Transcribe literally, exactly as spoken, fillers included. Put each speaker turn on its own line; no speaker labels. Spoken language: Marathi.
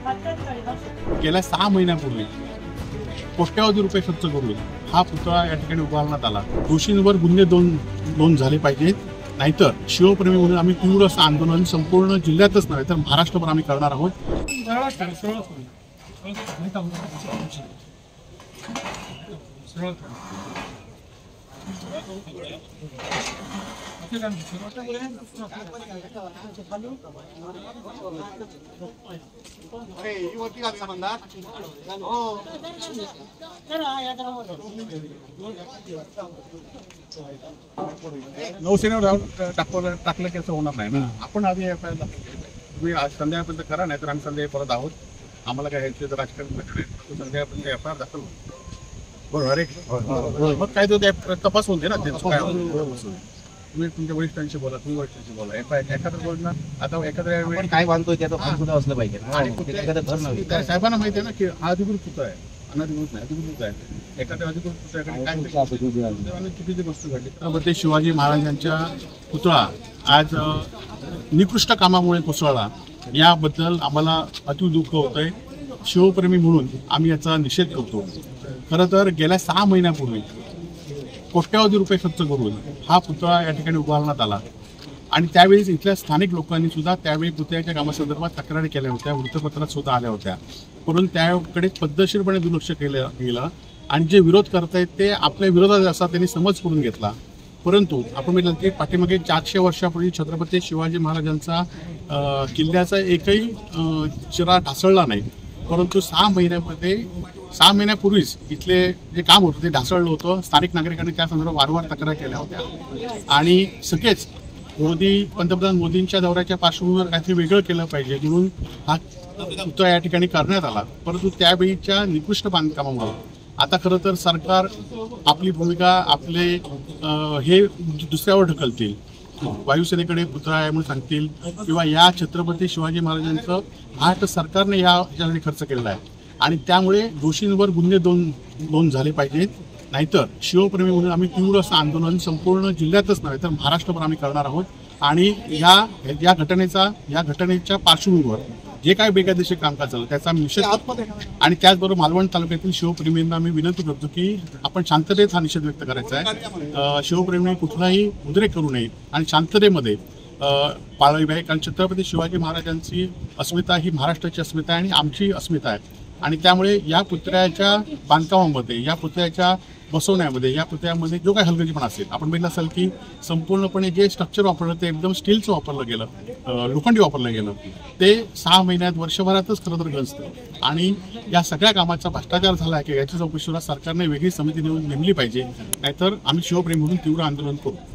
गेल्या सहा महिन्यापूर्वी कोट्यावधी रुपये खर्च करून हा पुतळा या ठिकाणी उभारण्यात आला। दोषींवर गुन्हे दोन नोंद झाले पाहिजेत, नाहीतर शिवप्रेमी म्हणून आम्ही तीव्र असं आंदोलन संपूर्ण जिल्ह्यातच नव्हे तर महाराष्ट्रभर आम्ही करणार आहोत। नौसेनेवर टाकलं की असं होणार नाही ना। आपण आधी तुम्ही आज संध्याकाळपर्यंत करा, नाही तर आम्ही संध्याकाळी परत आहोत। आम्हाला काय ह्याचं राजकारण संध्याकाळपर्यंत एफ आय आर दाखल बरोबर आहे। मग काय तो तपास होते ना, तुम्ही तुमच्या वरिष्ठांशी बोला, तुम्ही वरिष्ठांशी बोला। एफ आय आर एखादं बोलणार आता एखाद्या वेळी काय बांधतोय त्याचं फळ सुद्धा असलं पाहिजे आणि साहेबांना माहिती आहे ना की हा अधिकृत पुतळा आहे, अनधिकृत नाही, अधिकृत आहे। एखाद्या अधिकृत पुतळ्याकडे काय चुकीची गोष्ट घडली त्यामध्ये शिवाजी महाराजांच्या पुतळा आज निकृष्ट कामामुळे कोसळला, याबद्दल आम्हाला अति दुःख होतंय। शिवप्रेमी म्हणून आम्ही याचा निषेध करतो। खरं तर गेल्या सहा महिन्यापूर्वी कोट्यावधी रुपये खर्च करून हा पुतळा या ठिकाणी उभारण्यात आला आणि त्यावेळी इथल्या स्थानिक लोकांनी सुद्धा त्यावेळी पुतळ्याच्या कामासंदर्भात तक्रारी केल्या होत्या, वृत्तपत्रात सुद्धा आल्या होत्या, परंतु त्याकडे पद्धतशीरपणे दुर्लक्ष केलं गेलं आणि जे विरोध करतायत ते आपल्या विरोधात असा त्यांनी समज करून घेतला। परंतु आपण म्हटलं की पाठीमागे चारशे वर्षापूर्वी छत्रपती शिवाजी महाराजांचा किल्ल्याचा एकही चिरा ढासळला नाही, परंतु सहा महिन्यामध्ये सहा महिन्यापूर्वीच इथले जे काम होतं ते ढासळलं होतं। स्थानिक नागरिकांनी त्या संदर्भात वारंवार तक्रार केल्या होत्या आणि सगळेच मोदी पंतप्रधान मोदींच्या दौऱ्याच्या पार्श्वभूमीवर काहीतरी वेगळं केलं पाहिजे म्हणून हा पुतळा या ठिकाणी करण्यात आला। परंतु त्यावेळीच्या निकृष्ट बांधकामामुळे आता खरं तर सरकार आपली भूमिका आपले हे दुसऱ्यावर ढकलतील, वायुसेनेकडे पुतळा आहे म्हणून सांगतील किंवा या छत्रपती शिवाजी महाराजांचं महाराष्ट्र सरकारने या याच्यासाठी खर्च केलेला आहे आणि त्यामुळे दोषींवर गुन्हे दोन नोंद झाले पाहिजेत, नाहीतर शिवप्रेमी म्हणून आम्ही तीव्र असं आंदोलन संपूर्ण जिल्ह्यातच नव्हे तर महाराष्ट्रभर आम्ही करणार आहोत। आणि या या घटनेचा या घटनेच्या पार्श्वभूमीवर जे काय बेकायदेशीर कामकाज झालं त्याचा निषेध आणि त्याचबरोबर मालवण तालुक्यातील शिवप्रेमींना मी विनंती करतो की आपण शांततेत हा निषेध व्यक्त करायचा आहे। शिवप्रेमींनी कुठलाही उद्रेक करू नये आणि शांततेमध्ये पाळावी पाहिजे, कारण छत्रपती शिवाजी महाराजांची अस्मिता ही महाराष्ट्राची अस्मिता आहे आणि आमची अस्मिता आहे आणि त्यामुळे या पुतळ्याच्या बांधकामामध्ये, या पुतळ्याच्या बसवण्यामध्ये, या पुतळ्यामध्ये जो काही हलगर्जीपणा असेल, आपण बघितलं असेल की संपूर्णपणे जे स्ट्रक्चर वापरलं ते एकदम स्टीलचं वापरलं गेलं, लोखंडी वापरलं गेलं, ते सहा महिन्यात वर्षभरातच खरं तर गंजतं आणि या सगळ्या कामाचा भ्रष्टाचार झाला आहे की याची चौकशीला सरकारने वेगळी समिती नेमली पाहिजे, नाहीतर आम्ही शिवप्रेमी म्हणून तीव्र आंदोलन करू।